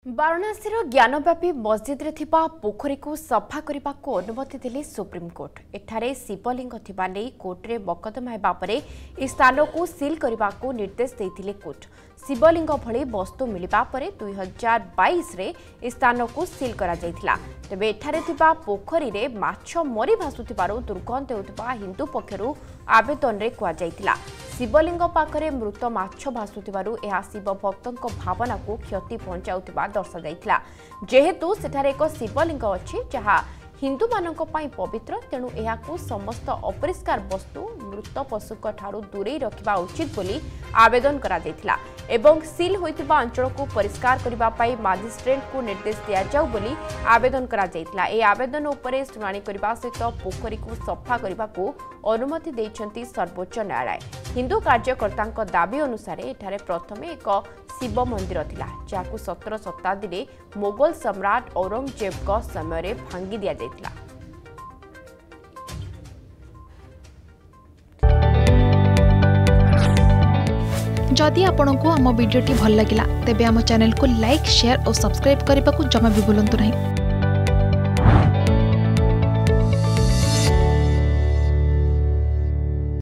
वाराणसी ज्ञानव्यापी मस्जिद रे थिबा पोखरी को सफा करने को अनुमति देले सुप्रीमकोर्ट। एठारे शिवलिंग थिबा नै कोर्ट रे मकदमा हेबा परे ए स्थान को सील करने को निर्देश देथिले कोर्ट। शिवलिंग भली वस्तु मिलिबा परे 2022 रे ए स्थान को सील करा जायथिला। तबे एठारे थिबा पोखरी रे माछ मरी भासुथिबारु दुर्गंध हेउथिबा हिंदू पक्षरु आवेदन रे कुआ जायथिला। शिवलिंग पाखरे मृत माछ भासुथिबारु एहा शिव भक्तक भावना को क्षति पहुंचाउथिबा दर्शा जायथिला। जेहेतु सेठारे एक शिवलिंग अछि जहा हिंदू मानक पई पवित्र, तेणु एहाकु समस्त अपरिष्कार वस्तु मृत पशुक ठारू दूरे रखिबा उचित बोली आवेदन करा जायथिला एवं सील होइतिबा अंचल को परिष्कार करिबा पई मजिस्ट्रेट को निर्देश दिया जाउ बोली आवेदन करा जायथिला। ए आवेदन उपरे सुनानी करिबा सहित पोखरी को सफा करिबा को अनुमति दैछंती सर्वोच्च न्यायालय। हिंदू कार्यकर्तांक दाबी अनुसार एठारे प्रथमे एक शिव मंदिर थिला, जाकु 17 शताब्दी रे मोगल सम्राट औरंगजेब का समय रे भांगी दिया जायथिला। जदि आपंक आम भिडी भल लगा तेब आम चैनल को लाइक, शेयर और सब्सक्राइब करने को जमा भी भूलु नहीं।